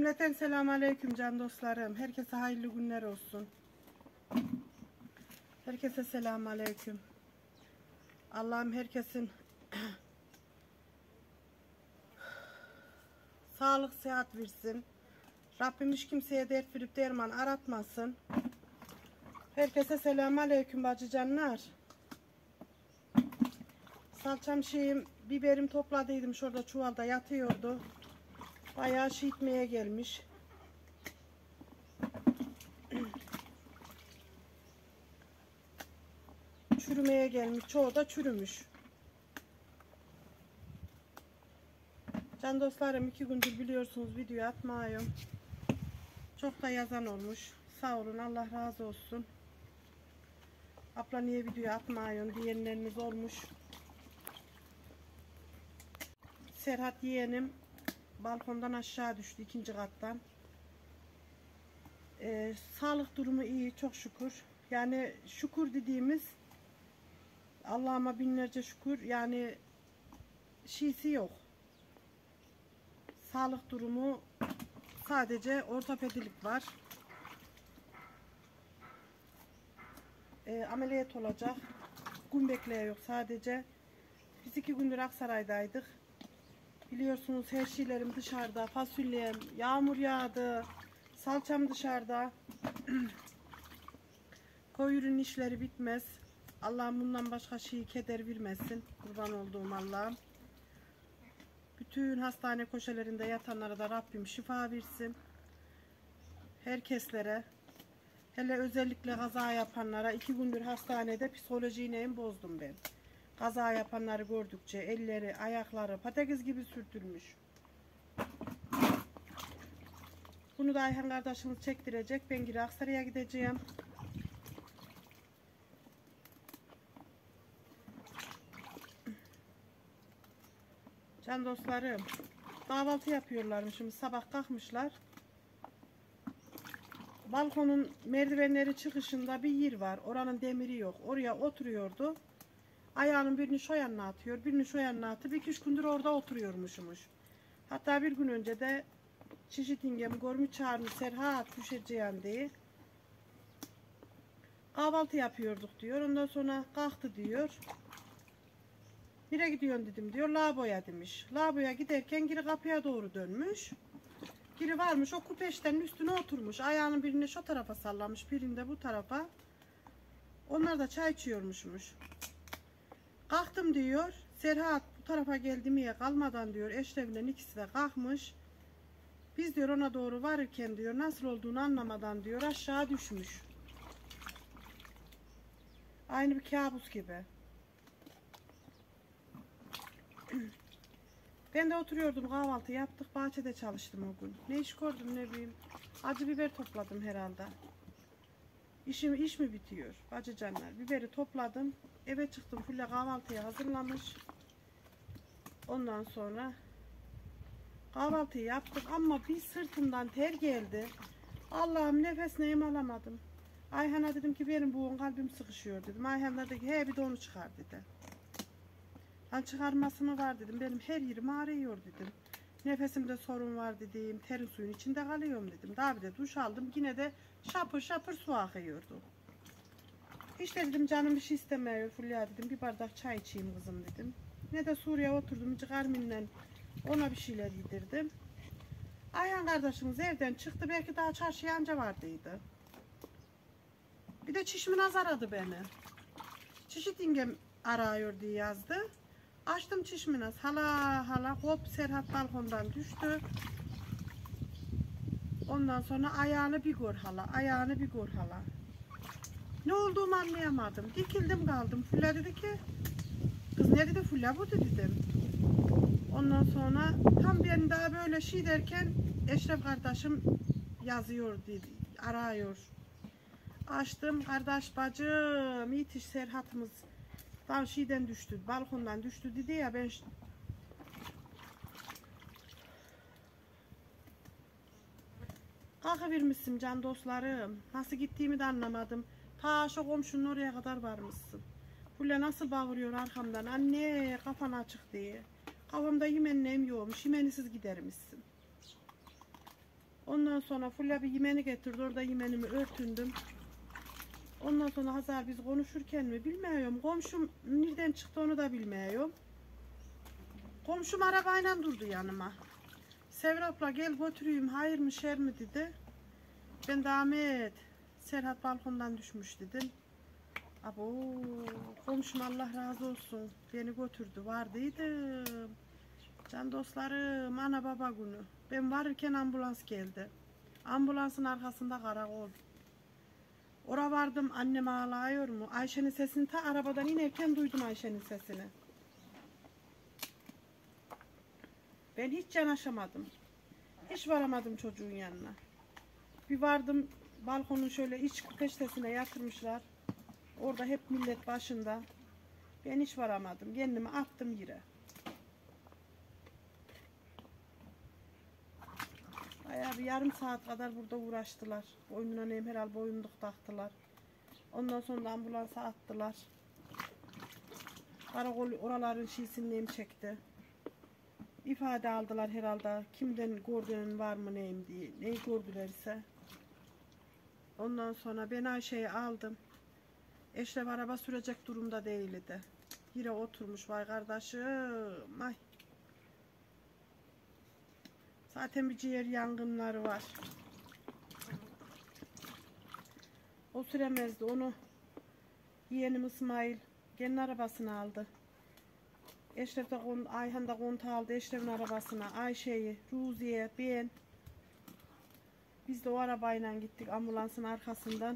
Cümleten selamünaleyküm can dostlarım. Herkese hayırlı günler olsun. Herkese selamünaleyküm. Allah'ım herkesin sağlık, sıhhat versin. Rabbim hiç kimseye dert verip derman aratmasın. Herkese selamünaleyküm bacıcanlar. Salçam biberim topladıydım, şurada çuvalda yatıyordu. Bayağı şişmeye gelmiş. Çürümeye gelmiş. Çoğu da çürümüş. Can dostlarım, 2 gündür biliyorsunuz video atmıyorum. Çok da yazan olmuş. Sağ olun, Allah razı olsun. Abla niye video atmıyorsun diyenleriniz olmuş. Serhat yeğenim balkondan aşağı düştü, 2. kattan. Sağlık durumu iyi, çok şükür. Yani şükür dediğimiz, Allah'ıma binlerce şükür, yani şeysi yok. Sağlık durumu sadece ortopedilik var. Ameliyat olacak. Gün bekleyen yok sadece. Biz 2 gündür Aksaray'daydık. Biliyorsunuz her şeylerim dışarıda. Fasulyem, yağmur yağdı. Salçam dışarıda. Koy ürün işleri bitmez. Allah'ım bundan başka şeyi keder vermesin. Kurban olduğum Allah'ım. Bütün hastane köşelerinde yatanlara da Rabbim şifa versin. Herkeslere. Hele özellikle kaza yapanlara, 2 gündür hastanede psikolojiyi neyim bozdum ben. Kaza yapanları gördükçe elleri, ayakları patates gibi sürtülmüş. Bunu da Ayhan kardeşimiz çektirecek. Ben geri Aksaray'a gideceğim. Can dostlarım, kahvaltı yapıyorlarmışım. Sabah kalkmışlar. Balkonun merdivenleri çıkışında bir yer var. Oranın demiri yok. Oraya oturuyordu. Ayağının birini şu yanına atıyor, birini şu yanına atıp 2-3 gündür orada oturuyormuşmuş. Hatta bir gün önce de çeşit ingemi görmüş, çağırmış, Serhat düşeceğim diye. Kahvaltı yapıyorduk diyor. Ondan sonra kalktı diyor. Nereye gidiyorsun dedim diyor. Lavaboya demiş. Lavaboya giderken geri kapıya doğru dönmüş. Geri varmış, o kupeştenin üstüne oturmuş. Ayağının birini şu tarafa sallamış, birini de bu tarafa. Onlar da çay içiyormuşmuş. Kalktım diyor. Serhat bu tarafa geldi miye kalmadan diyor. Eşref'le ikisi de kalkmış. Biz diyor ona doğru varırken diyor nasıl olduğunu anlamadan diyor aşağı düşmüş. Aynı bir kabus gibi. Ben de oturuyordum, kahvaltı yaptık, bahçede çalıştım o gün. Ne iş gördüm ne bileyim. Acı biber topladım herhalde. İş mi bitiyor bacıcanlar? Biberi topladım. Eve çıktım, Fulle kahvaltıya hazırlamış. Ondan sonra kahvaltıyı yaptık ama bir sırtımdan ter geldi. Allah'ım nefes neyim alamadım. Ayhan'a dedim ki benim bu kalbim sıkışıyor dedim. Ayhan dedi ki he bir de onu çıkar dedi. Ben çıkarması mı var dedim. Benim her yerim ağrıyor dedim. Nefesimde sorun var dedim. Terin suyun içinde kalıyorum dedim. Daha bir de duş aldım. Yine de şapır şapır su akıyordu. İşte dedim canım bir şey istemiyor Fulya dedim. Bir bardak çay içeyim kızım dedim. Ne de Suriye oturdum. Çıkarminle ona bir şeyler yedirdim. Ayhan kardeşimiz evden çıktı. Belki daha çarşıya anca vardıydı. Bir de Çişminaz aradı beni. Çişit yengem arıyor diye yazdı. Açtım Çişminaz. Hala hop Serhat balkondan düştü. Ondan sonra ayağını bir gör hala. Ayağını bir gör hala. Ne olduğumu anlayamadım. Dikildim kaldım. Fulya dedi ki kız ne dedi Fulya bu dedim. Ondan sonra tam ben daha böyle şey derken Eşref kardeşim yazıyor dedi. Arıyor. Açtım kardeş bacım yetiş Serhat'ımız tam şeyden düştü, balkondan düştü dedi ya ben kalkıvermişsin can dostlarım. Nasıl gittiğimi de anlamadım. Ta şu komşunun oraya kadar varmışsın. Fulya nasıl bağırıyor arkamdan anne kafan açık diye. Kafamda yemenlem yokmuş, yemenisiz gidermişsin. Ondan sonra Fulya bir yemeni getirdi. Orada yemenimi örtündüm. Ondan sonra Hazar biz konuşurken mi bilmiyorum. Komşum nereden çıktı onu da bilmiyorum. Komşum arabayla durdu yanıma. Serap'la gel götüreyim hayır mı şer mi dedi. Ben de Ahmet Serhat balkondan düşmüş dedim. Abo komşum Allah razı olsun beni götürdü vardıydım. Can dostlarım ana baba günü. Ben varırken ambulans geldi. Ambulansın arkasında karakol. Ora vardım annem ağlıyor mu? Ayşe'nin sesini ta arabadan inerken duydum Ayşe'nin sesini. Ben hiç yanaşamadım. Hiç varamadım çocuğun yanına. Bir vardım balkonun şöyle iç peştesine yatırmışlar. Orada hep millet başında. Ben hiç varamadım. Kendimi attım yere. Bayağı bir yarım saat kadar burada uğraştılar. Boynuna neyim herhalde boyunluk taktılar. Ondan sonra ambulansa attılar. Karakol oraların şişini neyim çekti. İfade aldılar herhalde. Kimden gördüğün var mı neyim diye. Neyi gördülerse. Ondan sonra ben Ayşe'yi aldım. Eşref araba sürecek durumda değildi. Yine oturmuş vay kardeşim. Ay. Zaten bir ciğer yangınları var. O süremezdi. Onu yeğenim İsmail gelin arabasını aldı. Eşref de Ayhan da kontağı aldı Eşref'in arabasına. Ayşe'yi, Ruziye, ben. Biz de o arabayla gittik ambulansın arkasından.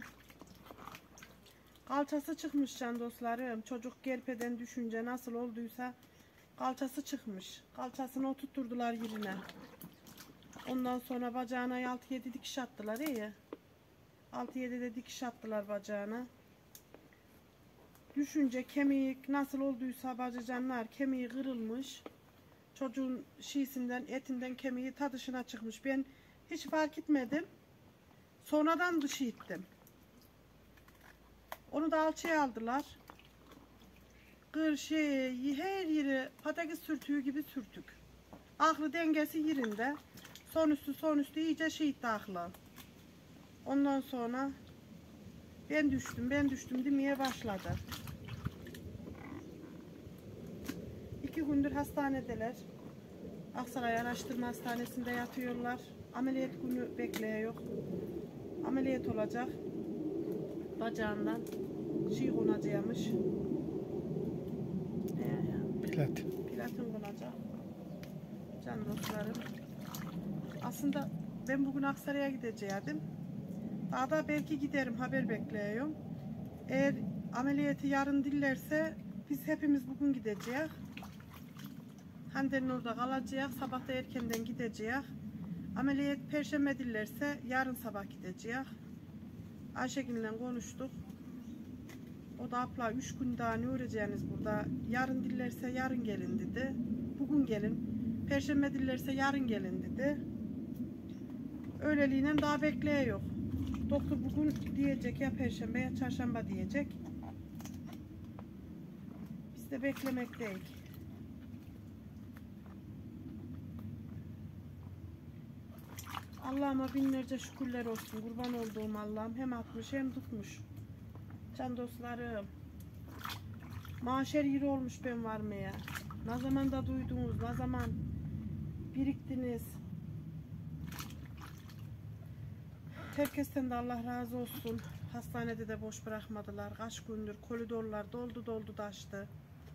Kalçası çıkmış can dostlarım. Çocuk gerpeden düşünce nasıl olduysa kalçası çıkmış. Kalçasını oturtturdular yerine. Ondan sonra bacağına 6-7 dikiş attılar iyi. 6-7 de dikiş attılar bacağına. Düşünce kemik nasıl olduysa bacıcanlar kemiği kırılmış. Çocuğun şişinden etinden kemiği ta dışına çıkmış. Ben hiç fark etmedim. Sonradan dışı ittim. Onu da alçıya aldılar. Her yeri patates sürtüğü gibi sürtük. Aklı dengesi yerinde. Son üstü iyice itti aklı. Ondan sonra ben düştüm demeye başladı. 2 gündür hastanedeler. Aksaray Araştırma Hastanesi'nde yatıyorlar. Ameliyat günü bekliyor. Ameliyat olacak. Bacağından konacakmış. Platin konacak. Can dostlarım. Aslında ben bugün Aksaray'a gideceğim. Daha da belki giderim haber bekliyorum. Eğer ameliyatı yarın dillerse biz hepimiz bugün gideceğiz. Hande'nin orada kalacağız. Sabah da erkenden gideceğiz. Ameliyat perşembe dillerse yarın sabah gideceğiz. Ayşegül'le konuştuk. O da abla 3 gün daha ne öğreneceğiniz burada. Yarın dillerse yarın gelin dedi. Bugün gelin. Perşembe dillerse yarın gelin dedi. Öyleliğine daha bekliyor. Doktor bugün diyecek ya perşembe ya çarşamba diyecek. Biz de beklemekteyiz. Allah'ıma binlerce şükürler olsun. Kurban olduğum Allah'ım hem atmış hem tutmuş. Can dostlarım. Mahşer yeri olmuş ben varmaya. Ne zaman da duydunuz, ne zaman biriktiniz. Herkesten de Allah razı olsun. Hastanede de boş bırakmadılar. Kaç gündür koridorlar doldu taştı.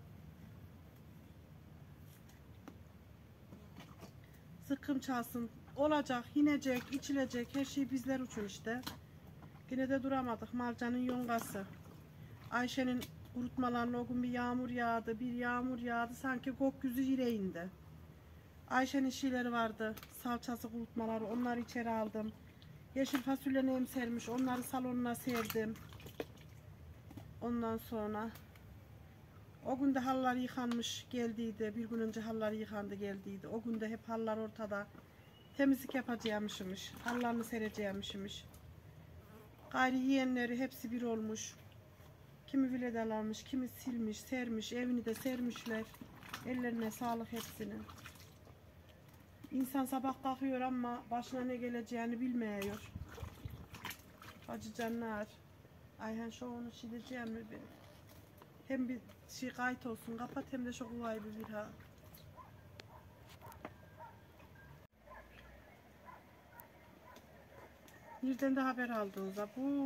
Zıkkım çalsın. Olacak, inecek, içilecek her şey bizler için işte. Yine de duramadık. Malcanın yongası. Ayşe'nin kurutmalarına o gün bir yağmur yağdı. Sanki gökyüzü yüreğinde. Ayşe'nin şeyleri vardı. Salçası kurutmaları. Onları içeri aldım. Yeşil fasulye neyim sermiş. Onları salonuna serdim. Ondan sonra o gün de hallar yıkanmış geldiydi. Bir gün önce hallar yıkandı geldiydi. O gün de hep hallar ortada. Temizlik yapacağımışmış. Hallarını sereceğimişmiş. Gayri yiyenleri hepsi bir olmuş. Kimi viledalarmış, kimi silmiş, sermiş. Evini de sermişler. Ellerine sağlık hepsinin. İnsan sabah kalkıyor ama başına ne geleceğini bilmiyor. Hacı canlar. Ayhan şu onu şideceğim mi bir? Hem bir şey kayıt olsun kapat hem de şu kuvayı bir ha. Nereden de haber aldığınızda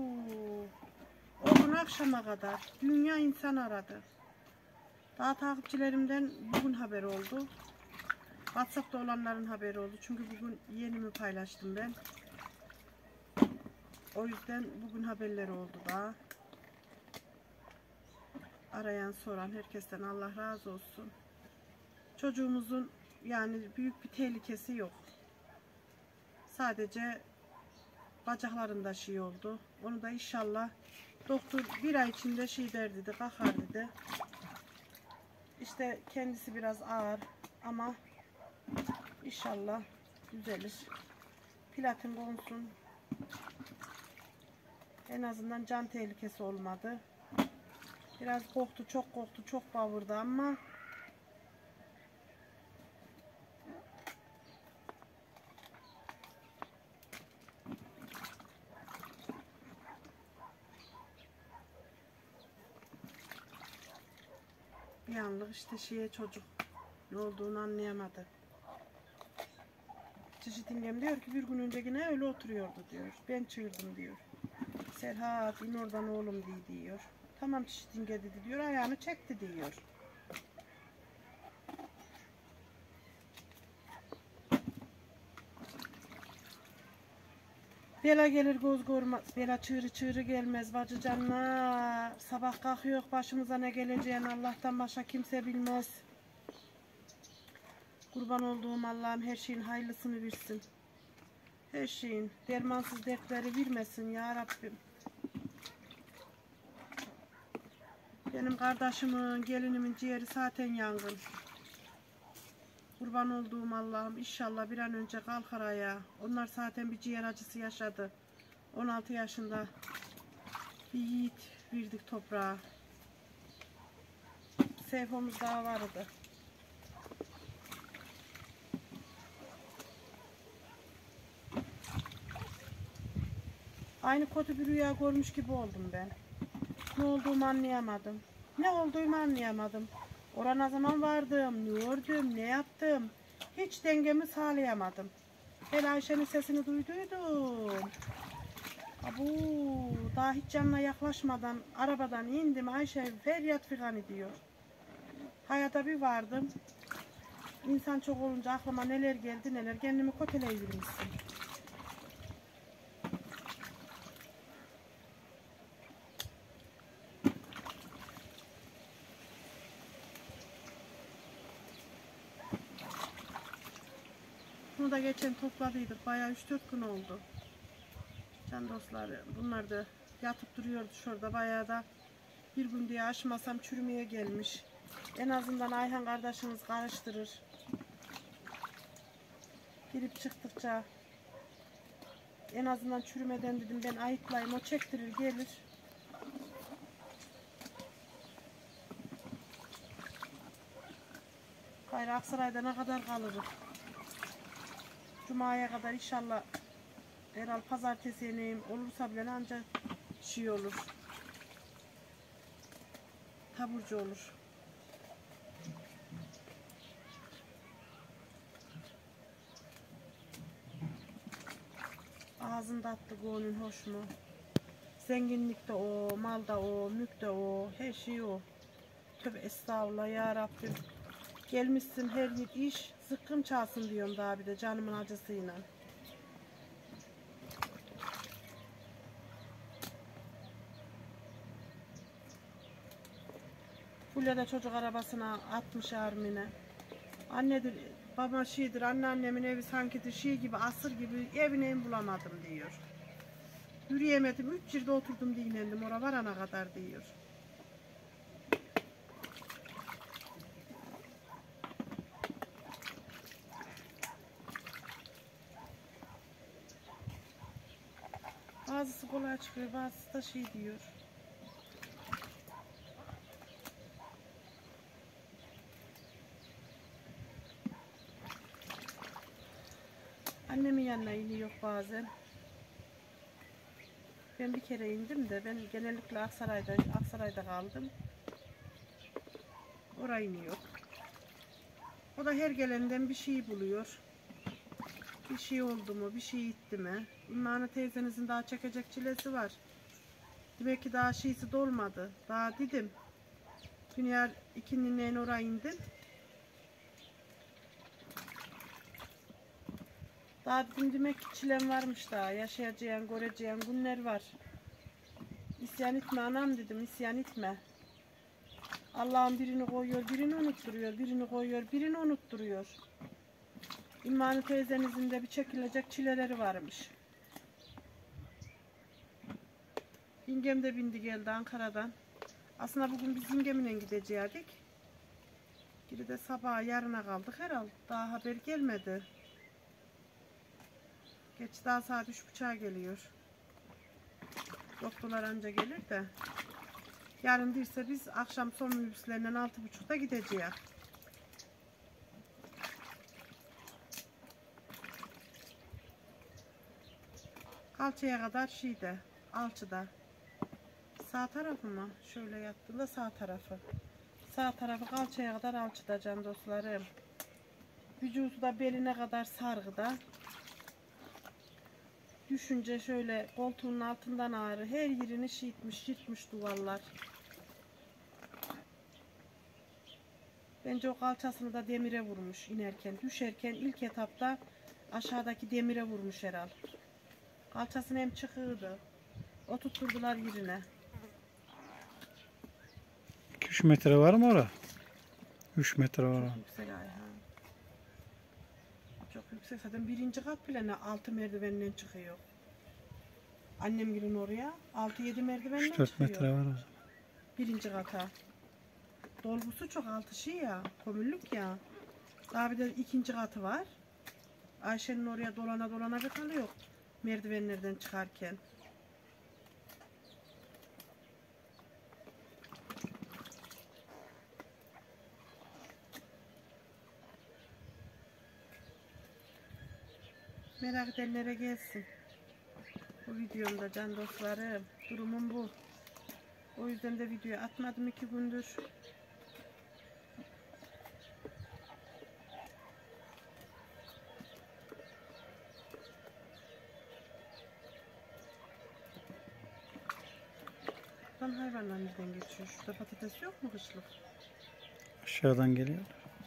o gün akşama kadar dünya insan aradı. Daha takipçilerimden bugün haber oldu. WhatsApp'ta olanların haberi oldu. Çünkü bugün yenimi paylaştım ben. O yüzden bugün haberleri oldu daha. Arayan soran herkesten Allah razı olsun. Çocuğumuzun yani büyük bir tehlikesi yok. Sadece bacaklarında şey oldu. Onu da inşallah doktor bir ay içinde şey der dedi, kalkar dedi. İşte kendisi biraz ağır ama inşallah düzelir. Platin konsun. En azından can tehlikesi olmadı. Biraz korktu, çok bağırdı ama bir anlık işte çocuk ne olduğunu anlayamadı. Çeşitliğim diyor ki bir gün önce yine öyle oturuyordu diyor. Ben çığırdım diyor. Serhat in oradan oğlum diyor. Tamam çeşitliğim dedi diyor. Ayağını çekti diyor. Bela gelir göz görmez. Bela çığırı gelmez bacı canlar. Sabah kalkıyor başımıza ne geleceğini Allah'tan başka kimse bilmez. Kurban olduğum Allah'ım her şeyin hayırlısını versin. Her şeyin dermansız dertleri vermesin ya Rabbim. Benim kardeşimin, gelinimin ciğeri zaten yangın. Kurban olduğum Allah'ım inşallah bir an önce kalkar ayağa. Onlar zaten bir ciğer acısı yaşadı. 16 yaşında bir yiğit verdik toprağa. Seyfomuz daha vardı. Aynı kötü bir rüya görmüş gibi oldum ben. Ne olduğumu anlayamadım. Ne olduğumu anlayamadım. Orana zaman vardım, ne gördüm, ne yaptım. Hiç dengemi sağlayamadım. Ben Ayşe'nin sesini duyduydum. Abu, daha hiç yanına yaklaşmadan arabadan indim. Ayşe feryat figan ediyor. Hayata bir vardım. İnsan çok olunca aklıma neler geldi neler. Kendimi kötüleyivermişsin. Bunu da geçen topladıydık. Bayağı 3-4 gün oldu. Can dostları bunlar da yatıp duruyordu şurada. Bayağı da bir gün diye açmasam çürümeye gelmiş. En azından Ayhan kardeşiniz karıştırır. Girip çıktıkça en azından çürümeden dedim ben ayıklayayım. O çektirir gelir. Hayır Aksaray'da ne kadar kalırız? Cuma'ya kadar inşallah herhal pazartesi yeneyim olursa bile ancak şey olur. Taburcu olur. Ağzın tatlı, gönlün hoş mu? Zenginlik de o, mal da o, mülk de o, her şey o. Tövbe estağfurullah ya Rabbim. Gelmişsin her yer iş, zıkkım çalsın diyorum daha bir de canımın acısıyla. Fulya da çocuk arabasına atmış Armin'e. Annedir, baba şeydir, anneannemin evi sanki şey gibi, asır gibi evine en bulamadım diyor. Yürüyemedim, 3 yılda oturdum dinlendim, oraya varana kadar diyor. Bazısı kolay çıkıyor, bazısı da şey diyor. Annemin yanına iniyor bazen. Ben bir kere indim de ben genellikle Aksaray'da kaldım. Oraya iniyor. O da her gelenden bir şey buluyor. Bir şey oldu mu, bir şey gitti mi? İmmanı teyzenizin daha çekecek çilesi var. Demek ki daha şeysi dolmadı. Daha dedim. Dünya ikindinin oraya indim. Daha dedim demek ki çilem varmış daha. Yaşayacağın, göreceğin günler var. İsyan etme anam dedim, isyan etme. Allah'ın birini koyuyor, birini unutturuyor, birini koyuyor, birini unutturuyor. İmmanı teyzenizin de bir çekilecek çileleri varmış. Yengem de bindi geldi Ankara'dan. Aslında bugün biz yengemle gidecektik. Geri de sabaha yarına kaldık herhalde. Daha haber gelmedi. Geç daha saat 3.30'a geliyor. Doktorlar anca gelir de. Yarın değilse biz akşam son minibüslerinden 6.30'da gideceğiz. Kalçaya kadar şeyde, alçıda. Sağ tarafı mı? Şöyle yattığında sağ tarafı. Sağ tarafı kalçaya kadar alçıda can dostlarım. Vücudu da beline kadar sargıda. Düşünce şöyle koltuğun altından ağrı. Her yerini şişmiş, yırtmış duvarlar. Bence o kalçasını da demire vurmuş inerken. Düşerken ilk etapta aşağıdaki demire vurmuş herhal. Kalçasını hem çıkıyordu. Oturtturdular yerine. 3 metre var mı orada? 3 metre var. Çok yüksek Ayhan. Çok yüksek. Zaten birinci kat bile ne 6 merdivenden çıkıyor. Annem girin oraya 6-7 merdivenden 3-4 çıkıyor. metre var o zaman. Birinci kata. Dolgusu çok altı şey ya. Kömürlük ya. Daha bir de ikinci katı var. Ayşe'nin oraya dolana dolana bir kalıyor. Merdivenlerden çıkarken. Merak edenlere gelsin. Bu videomda can dostlarım. Durumum bu. O yüzden de video atmadım 2 gündür. Buradan hayvanlar nereden geçiyor? Şurada patates yok mu kışlık? Aşağıdan geliyor.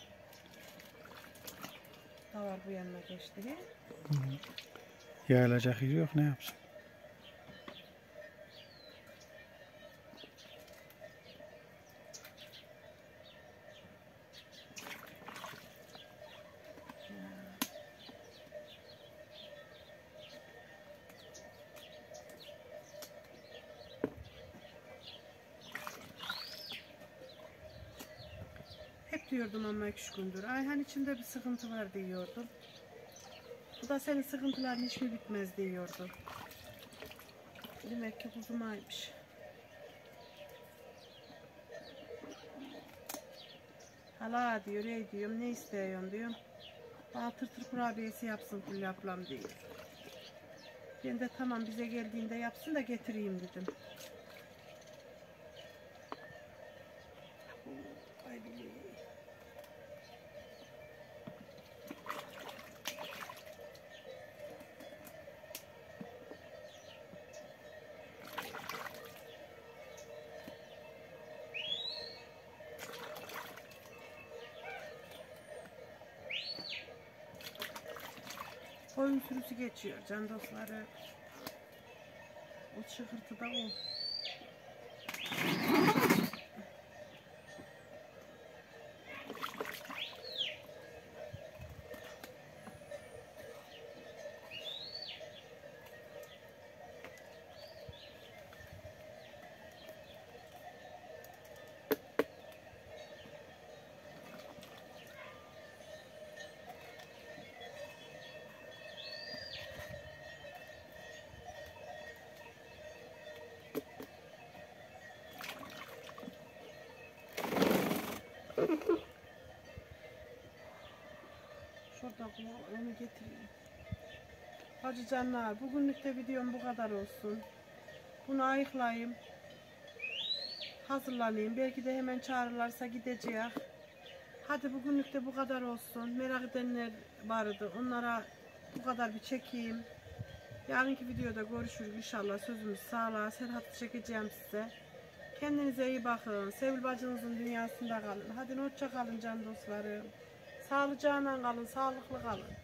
Da var bu yanına geçti. He? Yayılacak yer yok, ne yapsın? Hep diyordum ama 3 gündür. Ayhan içimde bir sıkıntı var diyordum. Bu da senin sıkıntıların hiç mi bitmez diyordu. Demek ki kuzumaymış. Hala diyor, ey diyorum, ne istiyorsun diyorum. Bana tırtır kurabiyesi yapsın Fulya ablam diyor. Ben de tamam bize geldiğinde yapsın da getireyim dedim. Ay billahi. Koyun sürüsü geçiyor can dostları. O çıkırtı da o. Şurada onu getireyim. Bacı canlar, bugünlük de videom bu kadar olsun. Bunu ayıklayayım. Hazırlanayım. Belki de hemen çağırırlarsa gideceğiz. Hadi bugünlük de bu kadar olsun. Merak edenler vardı. Onlara bu kadar bir çekeyim. Yarınki videoda görüşürüz inşallah. Sözümüz sağlığa. Serhat'ı çekeceğim size. Kendinize iyi bakın. Sevil bacınızın dünyasında kalın. Hadi hoşça kalın can dostlarım. Sağlıcakla kalın. Sağlıklı kalın.